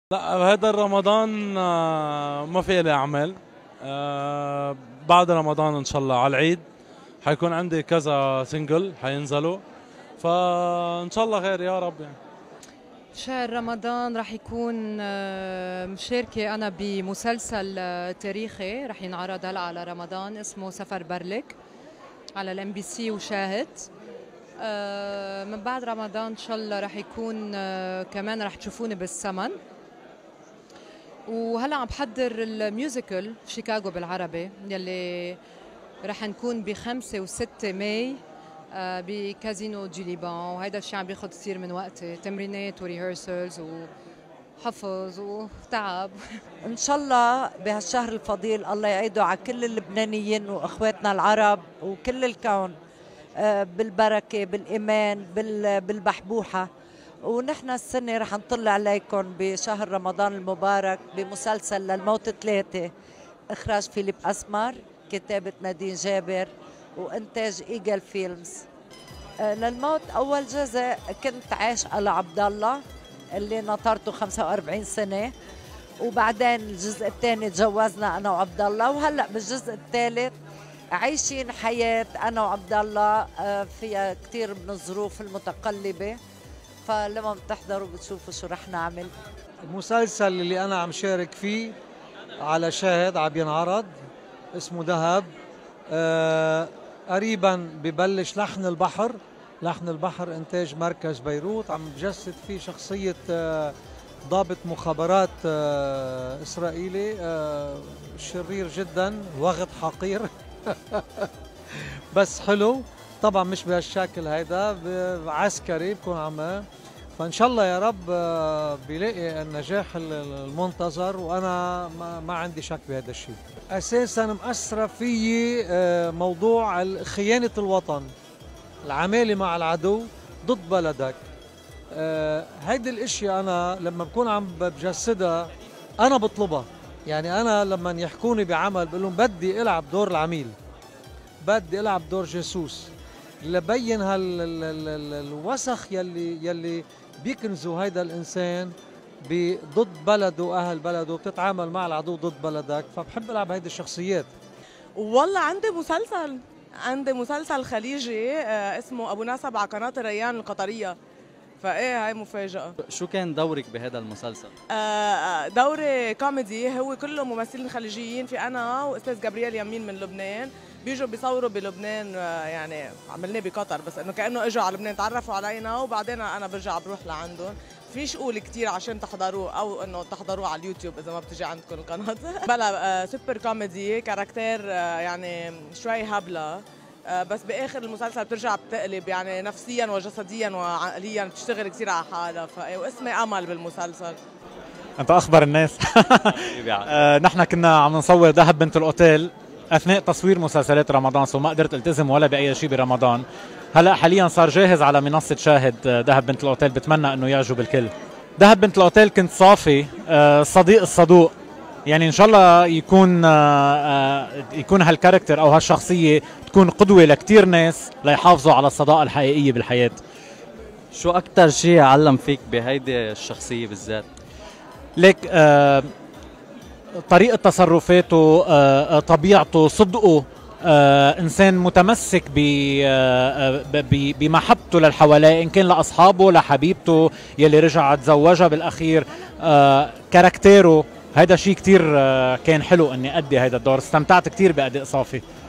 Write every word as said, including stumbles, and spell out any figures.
لا، هذا رمضان آه، ما في لي اعمال. آه، بعد رمضان ان شاء الله على العيد حيكون عندي كذا سنجل حينزلوا، فان شاء الله خير يا رب يعني. شهر رمضان رح يكون آه، مشاركة أنا بمسلسل آه، تاريخي رح ينعرض هلا على رمضان اسمه سفر برلك على الام بي سي وشاهد. آه، من بعد رمضان إن شاء الله رح يكون آه، كمان رح تشوفوني بالسمن. وهلا عم بحضر الميوزيكل شيكاغو بالعربي يلي رح نكون بخمسة وستة ماي آه، بكازينو دي ليبان، وهيدا الشيء عم بياخذ كثير من وقتي، تمرينات وريهرسلز وحفظ وتعب. ان شاء الله بهالشهر الفضيل الله يعيده على كل اللبنانيين واخواتنا العرب وكل الكون آه، بالبركه بالايمان بال- بالبحبوحه. ونحن السنه رح نطل عليكم بشهر رمضان المبارك بمسلسل للموت ثلاثه، اخراج فيليب اسمر، كتابه نادين جابر، وانتاج ايجل فيلمز. آه، للموت اول جزء كنت عاشقه لعبد الله اللي نطرته خمسة وأربعين سنه، وبعدين الجزء الثاني تجوزنا انا وعبد الله، وهلا بالجزء الثالث عايشين حياه انا وعبد الله آه، فيها كثير من الظروف المتقلبه، فلما بتحضروا بتشوفوا شو رح نعمل. المسلسل اللي أنا عم شارك فيه على شاهد عم ينعرض اسمه دهب. آه قريبا ببلش لحن البحر. لحن البحر إنتاج مركز بيروت، عم بجسد فيه شخصية آه ضابط مخابرات آه إسرائيلي آه شرير جدا، وغط حقير بس حلو طبعا، مش بهالشكل هيدا، ب- عسكري بكون عم. فان شاء الله يا رب آه، بيلاقي النجاح ال- ال- المنتظر، وانا ما, ما عندي شك بهذا الشيء. اساسا مأثره فيي آه، موضوع ال- خيانه الوطن، العماله مع العدو ضد بلدك. آه، هيدي الاشياء انا لما بكون عم بجسدها انا بطلبها. يعني انا لما يحكوني بعمل بقول لهم بدي العب دور العميل، بدي العب دور جاسوس لبين هالوسخ يلي يلي بيكنزوا هيدا الانسان ضد بلده واهل بلده، بتتعامل مع العدو ضد بلدك، فبحب العب هيدي الشخصيات. والله عندي مسلسل عندي مسلسل خليجي آه، اسمه ابو نسب على قناه الريان القطريه، فايه هاي مفاجاه. شو كان دورك بهذا المسلسل؟ آه، آه، دوري كوميدي، هو كله ممثلين خليجيين، في انا واستاذ جبريل يمين من لبنان، بيجوا بيصوروا بلبنان. آه، يعني عملناه بقطر، بس انه كانه اجوا على لبنان تعرفوا علينا، وبعدين انا برجع بروح لعندهم. فيش قول كتير عشان تحضروه، او انه تحضروه على اليوتيوب اذا ما بتجي عندكم القناه. بلا آه، سوبر كوميدي، كاركتير آه، يعني شوي هبله، آه، بس باخر المسلسل بترجع بتقلب، يعني نفسيا وجسديا وعقليا بتشتغل كثير على حالها. ف- واسمي امل بالمسلسل. انت اخبر الناس. آه، نحن كنا عم نصور دهب بنت الاوتيل اثناء تصوير مسلسلات رمضان، سو ما قدرت التزم ولا باي شيء برمضان. هلا حاليا صار جاهز على منصه شاهد آه، دهب بنت الاوتيل، بتمنى انه يعجب الكل. دهب بنت الاوتيل كنت صافي آه، صديق الصدوق، يعني ان شاء الله يكون آه، آه، يكون هالكاركتر او هالشخصيه تكون قدوه لكتير ناس ليحافظوا على الصداقه الحقيقيه بالحياه. شو أكتر شيء علم فيك بهيدي الشخصية بالذات؟ ليك آه طريقة تصرفاته، آه آه، طبيعته، صدقه، آه إنسان متمسك ب- آه، ب- بمحبته للحوالي، إن كان لأصحابه لحبيبته يلي رجع تزوجها بالأخير. آه كاركتيره هيدا شيء كتير آه كان حلو إني أدي هيدا الدور، استمتعت كتير بأداء صافي.